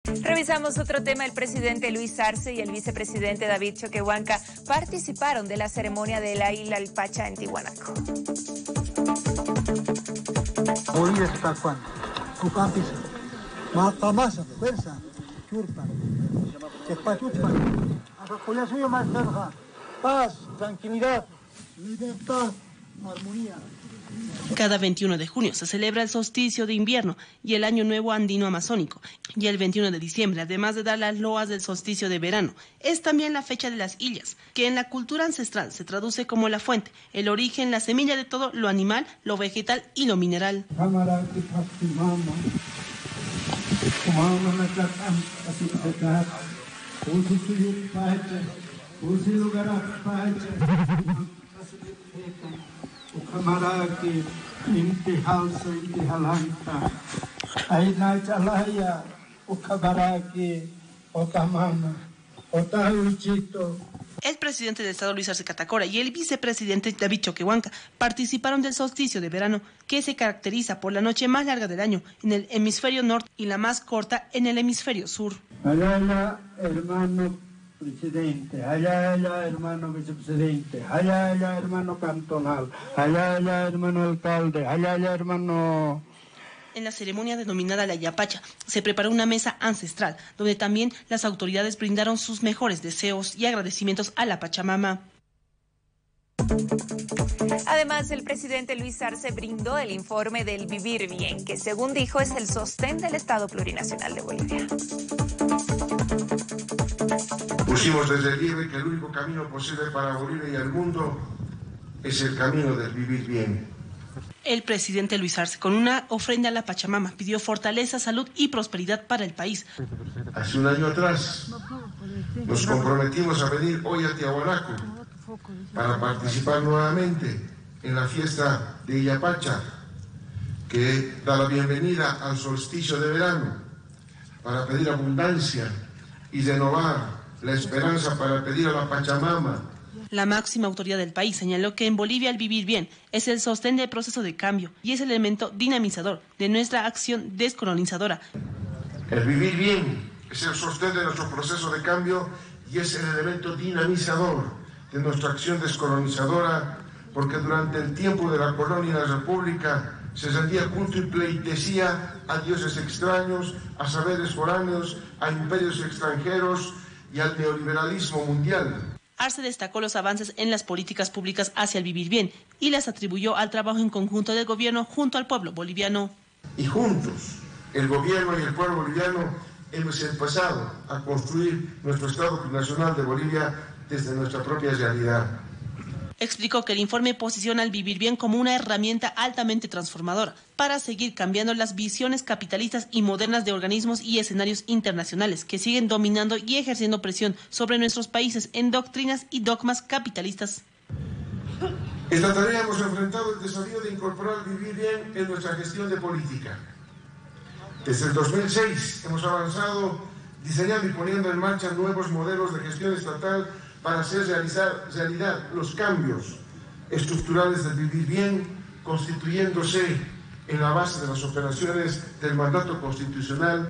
Revisamos otro tema. El presidente Luis Arce y el vicepresidente David Choquehuanca participaron de la ceremonia de la Isla El Pacha en Tiwanaku. Paz, tranquilidad, libertad, armonía. Cada 21 de junio se celebra el solsticio de invierno y el Año Nuevo Andino Amazónico. Y el 21 de diciembre, además de dar las loas del solsticio de verano, es también la fecha de las illas, que en la cultura ancestral se traduce como la fuente, el origen, la semilla de todo lo animal, lo vegetal y lo mineral. Ukamaraki intihalsa intihalanta aina chalaya ukabaraki otamama otahuchito. El presidente del Estado Luis Arce Catacora y el vicepresidente David Choquehuanca participaron del solsticio de verano, que se caracteriza por la noche más larga del año en el hemisferio norte y la más corta en el hemisferio sur. Allá, hermano presidente, allá, hermano vicepresidente, allá, hermano cantonal, allá, hermano alcalde, allá, hermano... En la ceremonia denominada la Yapacha se preparó una mesa ancestral, donde también las autoridades brindaron sus mejores deseos y agradecimientos a la Pachamama. Además, el presidente Luis Arce brindó el informe del Vivir Bien, que según dijo es el sostén del Estado Plurinacional de Bolivia. Pusimos de relieve que el único camino posible para Bolivia y el mundo es el camino del vivir bien. El presidente Luis Arce, con una ofrenda a la Pachamama, pidió fortaleza, salud y prosperidad para el país. Hace un año atrás nos comprometimos a venir hoy a Tiwanaku para participar nuevamente en la fiesta de Illapacha, que da la bienvenida al solsticio de verano, para pedir abundancia y renovar la esperanza, para pedir a la Pachamama. La máxima autoridad del país señaló que en Bolivia el vivir bien es el sostén del proceso de cambio y es el elemento dinamizador de nuestra acción descolonizadora. El vivir bien es el sostén de nuestro proceso de cambio y es el elemento dinamizador de nuestra acción descolonizadora, porque durante el tiempo de la colonia y la república se rendía culto y pleitesía a dioses extraños, a saberes foráneos, a imperios extranjeros y al neoliberalismo mundial. Arce destacó los avances en las políticas públicas hacia el vivir bien y las atribuyó al trabajo en conjunto del gobierno junto al pueblo boliviano. Y juntos, el gobierno y el pueblo boliviano hemos empezado a construir nuestro Estado Nacional de Bolivia desde nuestra propia realidad. Explicó que el informe posiciona el vivir bien como una herramienta altamente transformadora para seguir cambiando las visiones capitalistas y modernas de organismos y escenarios internacionales que siguen dominando y ejerciendo presión sobre nuestros países en doctrinas y dogmas capitalistas. Esta tarea hemos enfrentado el desafío de incorporar el vivir bien en nuestra gestión de política. Desde el 2006 hemos avanzado diseñando y poniendo en marcha nuevos modelos de gestión estatal para hacer realidad los cambios estructurales del vivir bien, constituyéndose en la base de las operaciones del mandato constitucional